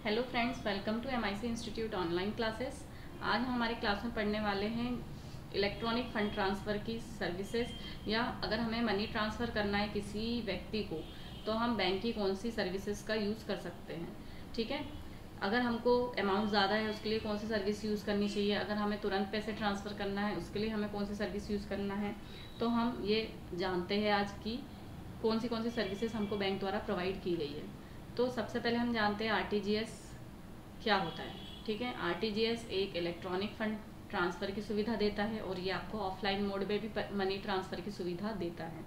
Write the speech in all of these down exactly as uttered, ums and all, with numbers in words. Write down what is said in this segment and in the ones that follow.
Hello friends, welcome to MIC institute online classes. आज हम हमारे क्लास में पढ़ने वाले हैं इलेक्ट्रॉनिक फंड ट्रांसफ़र की सर्विसेज, या अगर हमें मनी ट्रांसफ़र करना है किसी व्यक्ति को तो हम बैंक की कौन सी सर्विसेज का यूज़ कर सकते हैं। ठीक है, अगर हमको अमाउंट ज़्यादा है उसके लिए कौन सी सर्विस यूज़ करनी चाहिए, अगर हमें तुरंत पैसे ट्रांसफ़र करना है उसके लिए हमें कौन सी सर्विस यूज़ करना है, तो हम ये जानते हैं आज की कौन सी कौन सी सर्विसेज हमको बैंक द्वारा प्रोवाइड की गई है। तो सबसे पहले हम जानते हैं आरटीजीएस क्या होता है। ठीक है, आरटीजीएस एक इलेक्ट्रॉनिक फंड ट्रांसफ़र की सुविधा देता है और ये आपको ऑफलाइन मोड में भी मनी ट्रांसफ़र की सुविधा देता है।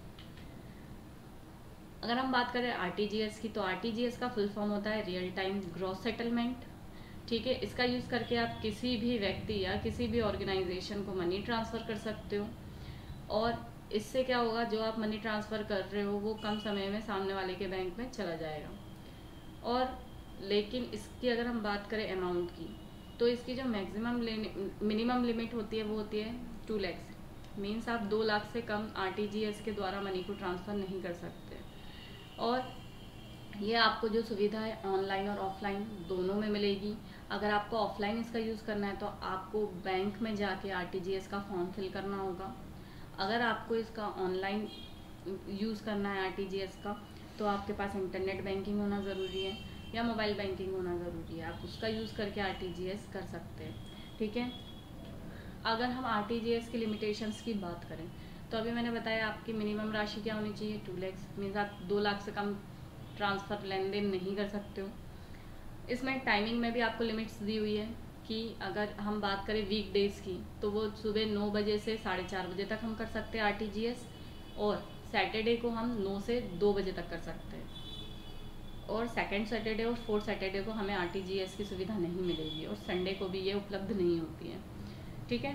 अगर हम बात करें आरटीजीएस की, तो आरटीजीएस का फुल फॉर्म होता है रियल टाइम ग्रॉस सेटलमेंट। ठीक है, इसका यूज़ करके आप किसी भी व्यक्ति या किसी भी ऑर्गेनाइजेशन को मनी ट्रांसफ़र कर सकते हो, और इससे क्या होगा, जो आप मनी ट्रांसफ़र कर रहे हो वो कम समय में सामने वाले के बैंक में चला जाएगा। और लेकिन इसकी अगर हम बात करें अमाउंट की, तो इसकी जो मैक्सिमम मिनिमम लिमिट होती है वो होती है टू लैक्स। मीन्स आप दो लाख से कम आरटीजीएस के द्वारा मनी को ट्रांसफ़र नहीं कर सकते। और ये आपको जो सुविधा है ऑनलाइन और ऑफलाइन दोनों में मिलेगी। अगर आपको ऑफलाइन इसका यूज़ करना है तो आपको बैंक में जाके आरटीजीएस का फॉर्म फिल करना होगा। अगर आपको इसका ऑनलाइन यूज़ करना है आरटीजीएस का, तो आपके पास इंटरनेट बैंकिंग होना ज़रूरी है या मोबाइल बैंकिंग होना ज़रूरी है। आप उसका यूज़ करके आरटीजीएस कर सकते हैं। ठीक है, अगर हम आरटीजीएस की लिमिटेशंस की बात करें तो अभी मैंने बताया आपकी मिनिमम राशि क्या होनी चाहिए, टू लैक्स। मीन्स आप दो लाख से कम ट्रांसफ़र लेन देन नहीं कर सकते हो। इसमें टाइमिंग में भी आपको लिमिट्स दी हुई है कि अगर हम बात करें वीक डेज़ की, तो वो सुबह नौ बजे से साढ़े चार बजे तक हम कर सकते हैं आरटीजीएस, और सैटरडे को हम नौ से दो बजे तक कर सकते हैं। और सेकंड सैटरडे और फोर्थ सैटरडे को हमें आरटीजीएस की सुविधा नहीं मिलेगी, और संडे को भी ये उपलब्ध नहीं होती है। ठीक है,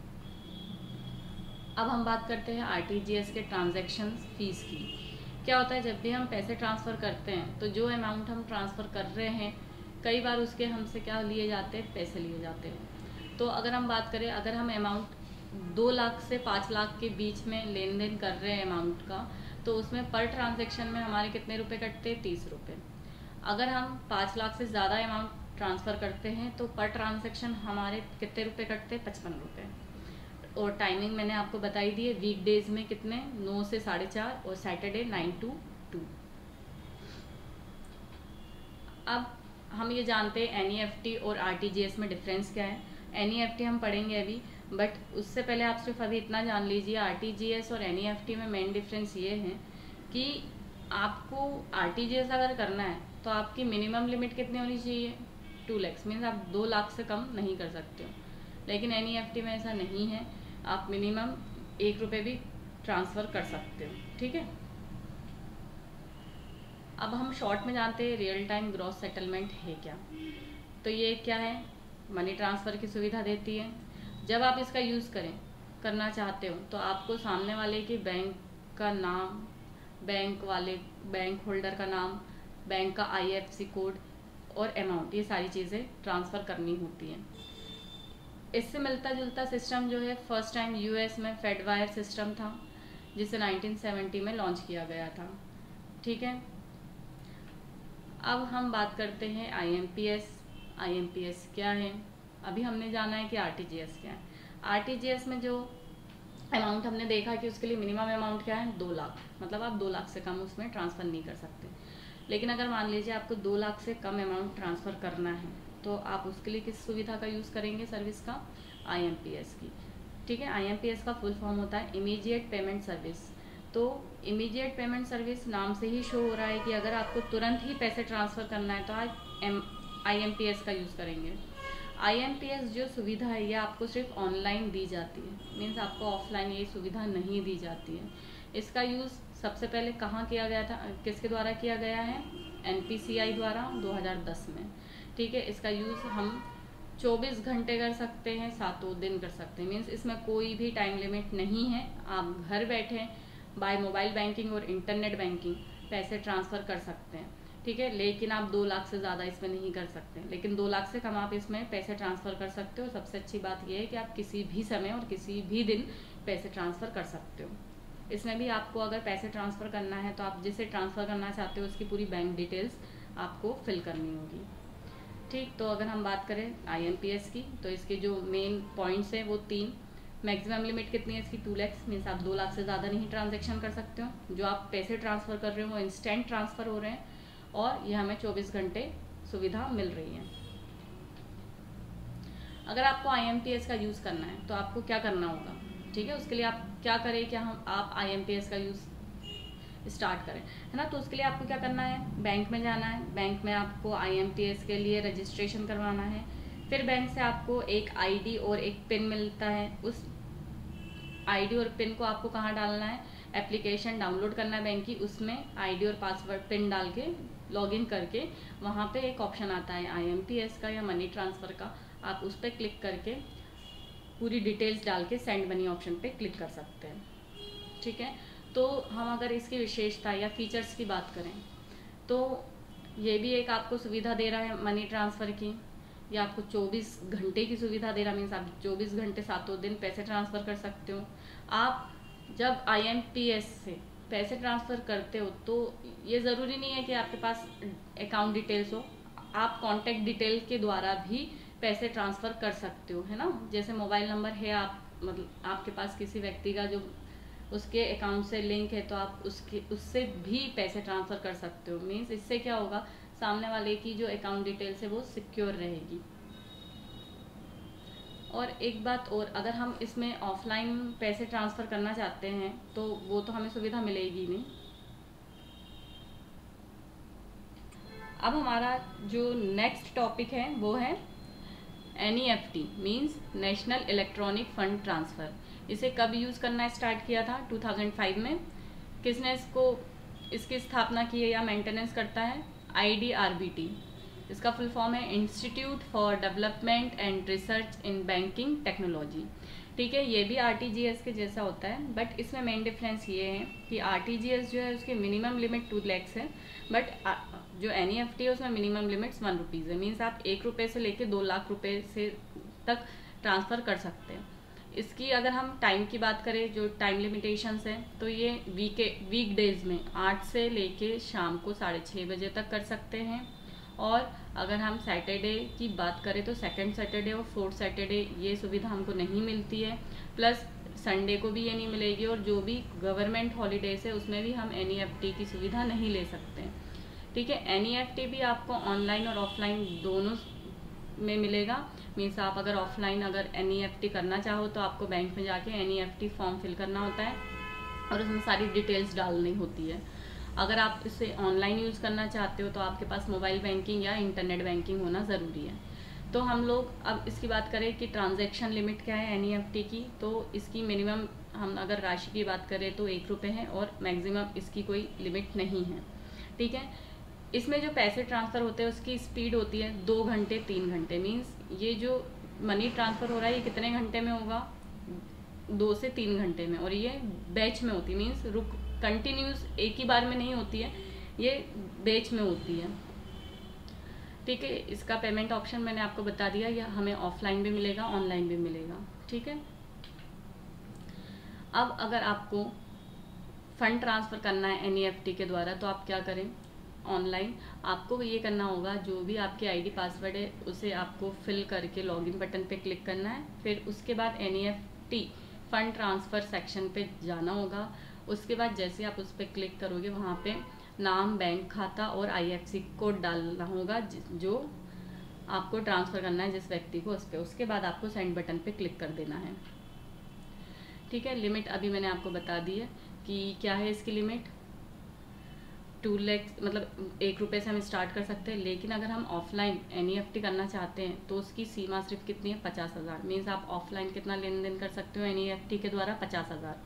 अब हम बात करते हैं आरटीजीएस के ट्रांजैक्शन फीस की। क्या होता है, जब भी हम पैसे ट्रांसफ़र करते हैं तो जो अमाउंट हम ट्रांसफ़र कर रहे हैं, कई बार उसके हमसे क्या लिए जाते हैं, पैसे लिए जाते हैं। तो अगर हम बात करें, अगर हम अमाउंट दो लाख से पाँच लाख के बीच में लेन देन कर रहे हैं अमाउंट का, तो उसमें पर ट्रांजैक्शन में हमारे कितने रुपए कटते हैं, तीस रुपये। अगर हम पाँच लाख से ज़्यादा अमाउंट ट्रांसफ़र करते हैं तो पर ट्रांजैक्शन हमारे कितने रुपए कटते हैं, पचपन रुपये। और टाइमिंग मैंने आपको बताई दी है, वीक डेज में कितने, नौ से साढ़े चार, और सैटरडे नाइन टू टू। अब हम ये जानते हैं एनईएफटी और आरटीजीएस में डिफरेंस क्या है। एनईएफटी हम पढ़ेंगे अभी, बट उससे पहले आप सिर्फ अभी इतना जान लीजिए, आरटीजीएस और एनईएफटी में मेन डिफरेंस ये है कि आपको आरटीजीएस अगर करना है तो आपकी मिनिमम लिमिट कितनी होनी चाहिए, टू लैक्स। मीन्स आप दो लाख से कम नहीं कर सकते हो। लेकिन एनईएफटी में ऐसा नहीं है, आप मिनिमम एक रुपये भी ट्रांसफ़र कर सकते हो। ठीक है, अब हम शॉर्ट में जानते हैं रियल टाइम ग्रॉस सेटलमेंट है क्या। तो ये क्या है, मनी ट्रांसफ़र की सुविधा देती है। जब आप इसका यूज़ करें करना चाहते हो तो आपको सामने वाले के बैंक का नाम, बैंक वाले बैंक होल्डर का नाम, बैंक का आईएफएससी कोड और अमाउंट, ये सारी चीज़ें ट्रांसफ़र करनी होती हैं। इससे मिलता जुलता सिस्टम जो है, फर्स्ट टाइम यूएस में फेडवायर सिस्टम था, जिसे नाइनटीन सेवेंटी में लॉन्च किया गया था। ठीक है, अब हम बात करते हैं आईएमपीएस। आईएमपीएस क्या है, अभी हमने जाना है कि आरटीजीएस क्या है। आरटीजीएस में जो अमाउंट हमने देखा कि उसके लिए मिनिमम अमाउंट क्या है, दो लाख। मतलब आप दो लाख से कम उसमें ट्रांसफ़र नहीं कर सकते। लेकिन अगर मान लीजिए आपको दो लाख से कम अमाउंट ट्रांसफ़र करना है तो आप उसके लिए किस सुविधा का यूज़ करेंगे, सर्विस का, आईएमपीएस की। ठीक है, आईएमपीएस का फुल फॉर्म होता है इमीडिएट पेमेंट सर्विस। तो इमीडिएट पेमेंट सर्विस नाम से ही शो हो रहा है कि अगर आपको तुरंत ही पैसे ट्रांसफ़र करना है तो आप आईएमपीएस का यूज़ करेंगे। आईएमपीएस जो सुविधा है ये आपको सिर्फ ऑनलाइन दी जाती है, मीन्स आपको ऑफलाइन ये सुविधा नहीं दी जाती है। इसका यूज़ सबसे पहले कहाँ किया गया था, किसके द्वारा किया गया है, एनपीसीआई द्वारा दो हज़ार दस में। ठीक है, इसका यूज़ हम चौबीस घंटे कर सकते हैं, सातों दिन कर सकते हैं। मीन्स इसमें कोई भी टाइम लिमिट नहीं है। आप घर बैठे बाय मोबाइल बैंकिंग और इंटरनेट बैंकिंग पैसे ट्रांसफ़र कर सकते हैं। ठीक है, लेकिन आप दो लाख से ज़्यादा इसमें नहीं कर सकते, लेकिन दो लाख से कम आप इसमें पैसे ट्रांसफ़र कर सकते हो। सबसे अच्छी बात यह है कि आप किसी भी समय और किसी भी दिन पैसे ट्रांसफ़र कर सकते हो। इसमें भी आपको अगर पैसे ट्रांसफ़र करना है तो आप जिसे ट्रांसफ़र करना चाहते हो उसकी पूरी बैंक डिटेल्स आपको फिल करनी होगी। ठीक, तो अगर हम बात करें आई एम पी एस की, तो इसके जो मेन पॉइंट्स हैं वो तीन। मैक्सिमम लिमिट कितनी है इसकी? टू लैक्स, मीन्स आप दो लाख से ज़्यादा नहीं ट्रांजेक्शन कर सकते हो। जो आप पैसे ट्रांसफ़र कर रहे हो वो इंस्टेंट ट्रांसफ़र हो रहे हैं, और ये हमें चौबीस घंटे सुविधा मिल रही है। अगर आपको I M P S use यूज़ करना है तो आपको क्या करना होगा? ठीक है, उसके लिए आप क्या करें, क्या हम आप I M P S use यूज़ स्टार्ट करें, है ना। तो उसके लिए आपको क्या करना है? बैंक में जाना है। बैंक में आपको आई एम पी एस के लिए रजिस्ट्रेशन करवाना है। फिर बैंक से आपको एक आई डी और एक पिन मिलता है। उस आई डी और पिन को आपको कहाँ डालना है? एप्लीकेशन डाउनलोड करना है बैंक की, उसमें आई डी और पासवर्ड पिन डाल के लॉगिन करके वहाँ पे एक ऑप्शन आता है आई एम पी एस का या मनी ट्रांसफ़र का, आप उस पर क्लिक करके पूरी डिटेल्स डाल के सेंड मनी ऑप्शन पे क्लिक कर सकते हैं। ठीक है, तो हम अगर इसकी विशेषता या फीचर्स की बात करें तो ये भी एक आपको सुविधा दे रहा है मनी ट्रांसफ़र की। ये आपको चौबीस घंटे की सुविधा दे रहा है, मीन्स आप चौबीस घंटे सातों दिन पैसे ट्रांसफ़र कर सकते हो। आप जब आई एम पी एस से पैसे ट्रांसफ़र करते हो तो ये ज़रूरी नहीं है कि आपके पास अकाउंट डिटेल्स हो, आप कॉन्टैक्ट डिटेल के द्वारा भी पैसे ट्रांसफ़र कर सकते हो, है ना। जैसे मोबाइल नंबर है, आप मतलब आपके पास किसी व्यक्ति का जो उसके अकाउंट से लिंक है, तो आप उसके उससे भी पैसे ट्रांसफ़र कर सकते हो। मीन्स इससे क्या होगा, सामने वाले की जो अकाउंट डिटेल्स है वो सिक्योर रहेगी। और एक बात और, अगर हम इसमें ऑफलाइन पैसे ट्रांसफ़र करना चाहते हैं तो वो तो हमें सुविधा मिलेगी नहीं। अब हमारा जो नेक्स्ट टॉपिक है वो है N E F T, means national electronic fund transfer. इसे कब यूज़ करना स्टार्ट किया था? टू थाउजेंड फाइव में। किसने इसको इसकी स्थापना की है या मेंटेनेंस करता है? I D R B T. इसका फुल फॉर्म है institute for development and research in banking technology. ठीक है, ये भी आर टी जी एस के जैसा होता है, बट इसमें मेन डिफरेंस ये है कि आर टी जी एस जो है उसकी मिनिमम लिमिट टू लैक्स है, बट जो एन ई एफ टी है उसमें मिनिमम लिमिट्स वन रुपीज़ है। मीन्स आप एक रुपये से लेके दो लाख रुपए से तक ट्रांसफ़र कर सकते हैं। इसकी अगर हम टाइम की बात करें, जो टाइम लिमिटेशंस है, तो ये वीक वीक डेज में आठ से लेके शाम को साढ़े छः बजे तक कर सकते हैं। और अगर हम सैटरडे की बात करें तो सेकंड सैटरडे और फोर्थ सैटरडे ये सुविधा हमको नहीं मिलती है, प्लस संडे को भी ये नहीं मिलेगी, और जो भी गवर्नमेंट हॉलीडेज है उसमें भी हम एन ई एफ टी की सुविधा नहीं ले सकते हैं। ठीक है, एन ई एफ टी भी आपको ऑनलाइन और ऑफलाइन दोनों में मिलेगा। मीन्स आप अगर ऑफलाइन अगर एन ई एफ टी करना चाहो तो आपको बैंक में जाके N E F T form fill करना होता है और उसमें सारी डिटेल्स डालनी होती है। अगर आप इसे ऑनलाइन यूज़ करना चाहते हो तो आपके पास मोबाइल बैंकिंग या इंटरनेट बैंकिंग होना ज़रूरी है। तो हम लोग अब इसकी बात करें कि ट्रांजैक्शन लिमिट क्या है एन ई एफ टी की, तो इसकी मिनिमम हम अगर राशि की बात करें तो एक रुपये है और मैक्सिमम इसकी कोई लिमिट नहीं है। ठीक है, इसमें जो पैसे ट्रांसफ़र होते हैं उसकी स्पीड होती है दो घंटे तीन घंटे। मीन्स ये जो मनी ट्रांसफ़र हो रहा है ये कितने घंटे में होगा? दो से तीन घंटे में, और ये बैच में होती है। मीन्स रुक कंटिन्यूस एक ही बार में नहीं होती है, ये बैच में होती है। ठीक है, इसका पेमेंट ऑप्शन मैंने आपको बता दिया, यह हमें ऑफलाइन भी मिलेगा ऑनलाइन भी मिलेगा। ठीक है, अब अगर आपको फंड ट्रांसफ़र करना है एन ई एफ टी के द्वारा तो आप क्या करें? ऑनलाइन आपको ये करना होगा, जो भी आपकी आईडी पासवर्ड है उसे आपको फिल करके लॉगिन बटन पे क्लिक करना है। फिर उसके बाद N E F T fund transfer section पे जाना होगा। उसके बाद जैसे आप उस पर क्लिक करोगे वहाँ पे नाम, बैंक खाता और आई एफ सी कोड डालना होगा जो आपको ट्रांसफ़र करना है जिस व्यक्ति को, उस पर। उसके बाद आपको सेंड बटन पे क्लिक कर देना है। ठीक है, लिमिट अभी मैंने आपको बता दी है कि क्या है इसकी लिमिट। टू लैक्स मतलब एक रुपये से हम स्टार्ट कर सकते हैं, लेकिन अगर हम offline N E F T करना चाहते हैं तो उसकी सीमा सिर्फ कितनी है? पचास हज़ार। मीन्स आप ऑफलाइन कितना लेन देन कर सकते हो एन ई एफ टी के द्वारा? पचास हज़ार।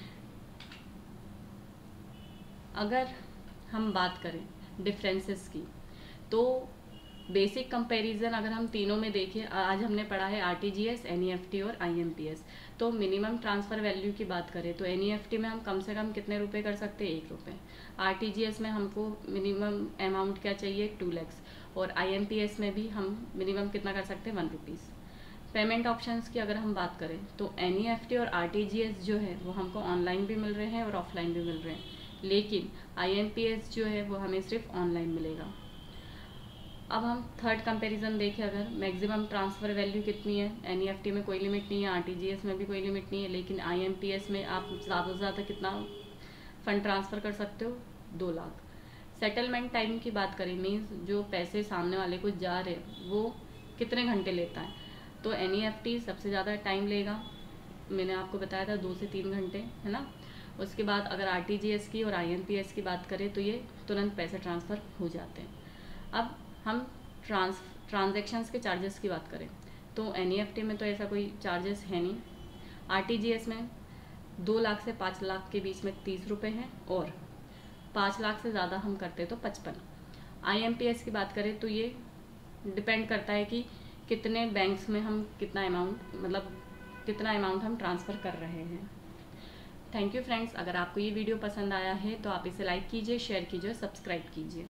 अगर हम बात करें डिफरेंसेस की तो बेसिक कंपैरिजन अगर हम तीनों में देखें, आज हमने पढ़ा है R T G S, N E F T और आई एम पी एस। तो मिनिमम ट्रांसफ़र वैल्यू की बात करें तो एन ई एफ टी में हम कम से कम कितने रुपए कर सकते हैं? एक रुपये। आर टी जी एस में हमको मिनिमम अमाउंट क्या चाहिए? टू लैक्स। और आई एम पी एस में भी हम मिनिमम कितना कर सकते हैं? One rupees. पेमेंट ऑप्शंस की अगर हम बात करें तो एन ई एफ टी और आर टी जी एस जो है वो हमको ऑनलाइन भी मिल रहे हैं और ऑफलाइन भी मिल रहे हैं, लेकिन आई एम पी एस जो है वो हमें सिर्फ ऑनलाइन मिलेगा। अब हम थर्ड कंपैरिजन देखें, अगर मैक्सिमम ट्रांसफ़र वैल्यू कितनी है, एनईएफटी में कोई लिमिट नहीं है, आरटीजीएस में भी कोई लिमिट नहीं है, लेकिन आईएमपीएस में आप ज़्यादा से ज़्यादा कितना फ़ंड ट्रांसफ़र कर सकते हो, दो लाख। सेटलमेंट टाइम की बात करें, मीन्स जो पैसे सामने वाले को जा रहे वो कितने घंटे लेता है, तो एनईएफटी सबसे ज़्यादा टाइम लेगा, मैंने आपको बताया था दो से तीन घंटे, है ना। उसके बाद अगर आरटीजीएस की और आईएमपीएस की बात करें तो ये तुरंत पैसे ट्रांसफ़र हो जाते हैं। अब हम ट्रांस ट्रांजेक्शन्स के चार्जेस की बात करें तो एनईएफटी में तो ऐसा कोई चार्जेस है नहीं, आरटीजीएस में दो लाख से पाँच लाख के बीच में तीस रुपये हैं, और पाँच लाख से ज़्यादा हम करते तो पचपन। आईएमपीएस की बात करें तो ये डिपेंड करता है कि कितने बैंक्स में हम कितना अमाउंट मतलब कितना अमाउंट हम ट्रांसफ़र कर रहे हैं। थैंक यू फ्रेंड्स, अगर आपको ये वीडियो पसंद आया है तो आप इसे लाइक कीजिए, शेयर कीजिए, सब्सक्राइब कीजिए।